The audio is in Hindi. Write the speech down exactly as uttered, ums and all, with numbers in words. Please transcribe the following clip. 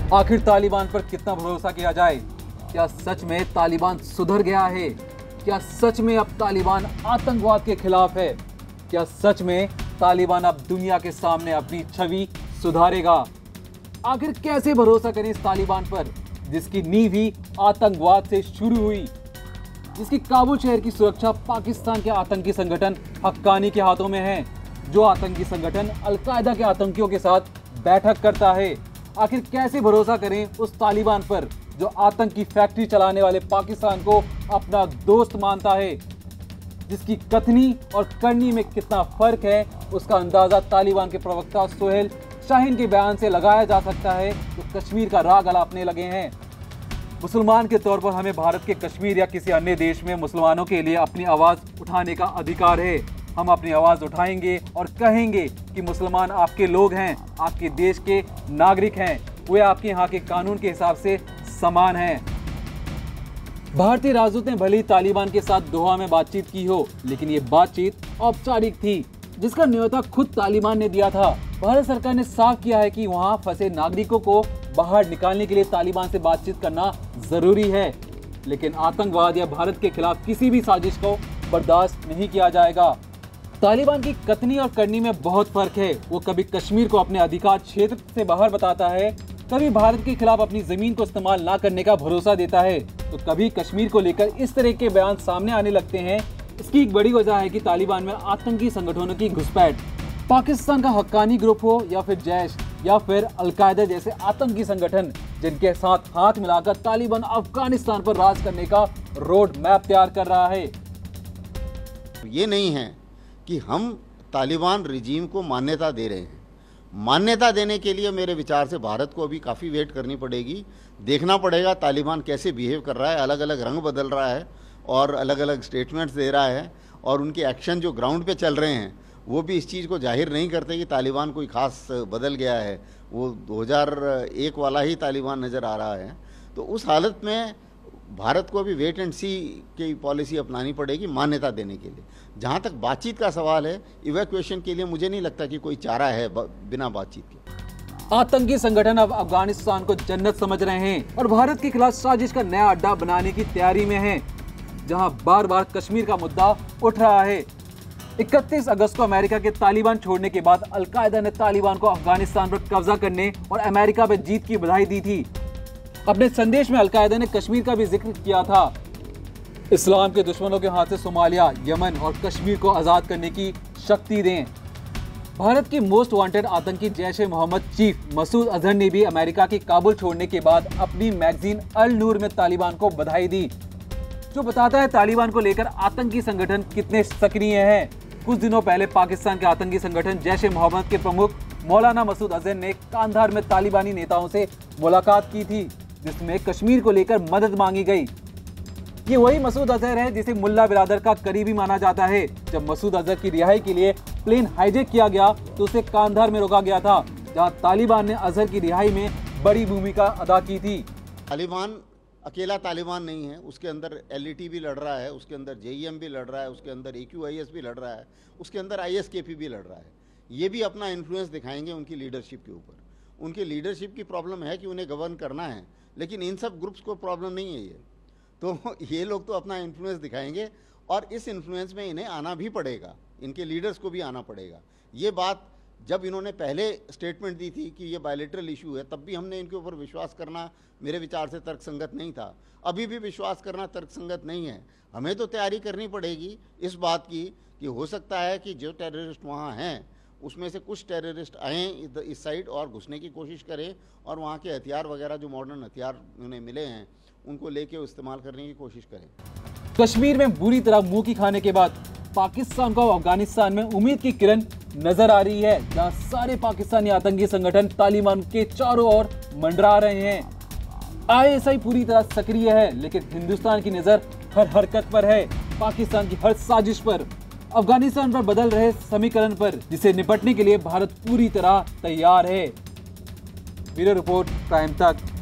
आखिर तालिबान पर कितना भरोसा किया जाए? क्या सच में तालिबान सुधर गया है? क्या सच में अब तालिबान आतंकवाद के खिलाफ है? क्या सच में तालिबान अब दुनिया के सामने अपनी छवि सुधारेगा? आखिर कैसे भरोसा करें इस तालिबान पर जिसकी नींव ही आतंकवाद से शुरू हुई, जिसकी काबुल शहर की सुरक्षा पाकिस्तान के आतंकी संगठन हक्कानी के हाथों में है, जो आतंकी संगठन अलकायदा के आतंकियों के साथ बैठक करता है। आखिर कैसे भरोसा करें उस तालिबान पर जो आतंकी फैक्ट्री चलाने वाले पाकिस्तान को अपना दोस्त मानता है, जिसकी कथनी और करनी में कितना फर्क है उसका अंदाजा तालिबान के प्रवक्ता सोहेल शाहीन के बयान से लगाया जा सकता है, जो तो कश्मीर का राग अलापने लगे हैं। मुसलमान के तौर पर हमें भारत के कश्मीर या किसी अन्य देश में मुसलमानों के लिए अपनी आवाज़ उठाने का अधिकार है। हम अपनी आवाज़ उठाएंगे और कहेंगे कि मुसलमान आपके लोग हैं, आपके देश के नागरिक हैं, वे आपके यहाँ के कानून के हिसाब से समान हैं। भारतीय राजदूत ने भले ही तालिबान के साथ दोहा में बातचीत की हो, लेकिन ये बातचीत औपचारिक थी, जिसका न्योता खुद तालिबान ने दिया था। भारत सरकार ने साफ किया है कि वहाँ फंसे नागरिकों को बाहर निकालने के लिए तालिबान से बातचीत करना जरूरी है, लेकिन आतंकवाद या भारत के खिलाफ किसी भी साजिश को बर्दाश्त नहीं किया जाएगा। तालिबान की कथनी और करनी में बहुत फर्क है। वो कभी कश्मीर को अपने अधिकार क्षेत्र से बाहर बताता है, कभी भारत के खिलाफ अपनी जमीन को इस्तेमाल ना करने का भरोसा देता है, तो कभी कश्मीर को लेकर इस तरह के बयान सामने आने लगते हैं। इसकी एक बड़ी वजह है कि तालिबान में आतंकी संगठनों की घुसपैठ, पाकिस्तान का हक्कानी ग्रुप हो या फिर जैश या फिर अलकायदा जैसे आतंकी संगठन, जिनके साथ हाथ मिलाकर तालिबान अफगानिस्तान पर राज करने का रोड मैप तैयार कर रहा है। ये नहीं है कि हम तालिबान रिजीम को मान्यता दे रहे हैं। मान्यता देने के लिए मेरे विचार से भारत को अभी काफ़ी वेट करनी पड़ेगी, देखना पड़ेगा तालिबान कैसे बिहेव कर रहा है, अलग अलग रंग बदल रहा है और अलग अलग स्टेटमेंट्स दे रहा है, और उनके एक्शन जो ग्राउंड पे चल रहे हैं वो भी इस चीज़ को जाहिर नहीं करते कि तालिबान कोई ख़ास बदल गया है। वो दो हज़ार एक वाला ही तालिबान नज़र आ रहा है। तो उस हालत में भारत को अभी वेट एंड सी की पॉलिसी अपनानी पड़ेगी मान्यता देने के लिए। जहाँ तक बातचीत का सवाल है, इवैक्यूएशन के लिए मुझे नहीं लगता कि कोई चारा है बिना बातचीत के। आतंकी संगठन अब अफगानिस्तान को जन्नत समझ रहे हैं और भारत के खिलाफ साजिश का नया अड्डा बनाने की तैयारी में हैं, जहां बार बार कश्मीर का मुद्दा उठ रहा है। इकतीस अगस्त को अमेरिका के तालिबान छोड़ने के बाद अलकायदा ने तालिबान को अफगानिस्तान पर कब्जा करने और अमेरिका पर जीत की बधाई दी थी। अपने संदेश में अलकायदा ने कश्मीर का भी जिक्र किया था। इस्लाम के दुश्मनों के हाथ से सोमालिया, यमन और कश्मीर को आज़ाद करने की शक्ति दें। भारत की मोस्ट वांटेड आतंकी जैश ए मोहम्मद चीफ मसूद अजहर ने भी अमेरिका की काबुल छोड़ने के बाद अपनी मैगजीन अल नूर में तालिबान को बधाई दी, जो बताता है तालिबान को लेकर आतंकी संगठन कितने सक्रिय हैं। कुछ दिनों पहले पाकिस्तान के आतंकी संगठन जैश ए मोहम्मद के प्रमुख मौलाना मसूद अजहर ने कांधार में तालिबानी नेताओं से मुलाकात की थी, जिसमें कश्मीर को लेकर मदद मांगी गई। ये वही मसूद अजहर है जिसे मुल्ला बिरादर का करीबी माना जाता है। जब मसूद अजहर की रिहाई के लिए प्लेन हाईजैक किया गया तो उसे कांधार में रोका गया था, जहां तालिबान ने अजहर की रिहाई में बड़ी भूमिका अदा की थी। तालिबान अकेला तालिबान नहीं है, उसके अंदर एल ई टी भी लड़ रहा है, उसके अंदर जे ई एम भी लड़ रहा है, उसके अंदर ए क्यू आई एस भी लड़ रहा है, उसके अंदर आई एस के पी भी लड़ रहा है। ये भी अपना इन्फ्लुएंस दिखाएंगे उनकी लीडरशिप के ऊपर। उनकी लीडरशिप की प्रॉब्लम है कि उन्हें गवर्न करना है, लेकिन इन सब ग्रुप्स को प्रॉब्लम नहीं है ये। तो ये लोग तो अपना इन्फ्लुएंस दिखाएंगे और इस इन्फ्लुएंस में इन्हें आना भी पड़ेगा, इनके लीडर्स को भी आना पड़ेगा। ये बात जब इन्होंने पहले स्टेटमेंट दी थी कि ये बायलैटरल इशू है, तब भी हमने इनके ऊपर विश्वास करना मेरे विचार से तर्कसंगत नहीं था। अभी भी विश्वास करना तर्कसंगत नहीं है। हमें तो तैयारी करनी पड़ेगी इस बात की कि हो सकता है कि जो टेररिस्ट वहाँ हैं उसमें से कुछ टेररिस्ट आएँ इस साइड और घुसने की कोशिश करें, और वहाँ के हथियार वगैरह जो मॉडर्न हथियार उन्हें मिले हैं उनको लेके इस्तेमाल करने की कोशिश करें। कश्मीर में बुरी तरह मुंह की खाने के बाद पाकिस्तान को अफगानिस्तान में उम्मीद की किरण नजर आ रही है, जहां सारे पाकिस्तानी आतंकी संगठन तालिबान के चारों ओर मंडरा रहे हैं। आई एस आई पूरी तरह सक्रिय है, लेकिन हिंदुस्तान की नजर हर हरकत पर है, पाकिस्तान की हर साजिश पर, अफगानिस्तान पर बदल रहे समीकरण पर, जिसे निपटने के लिए भारत पूरी तरह तैयार है। ब्यूरो रिपोर्ट, प्राइम तक।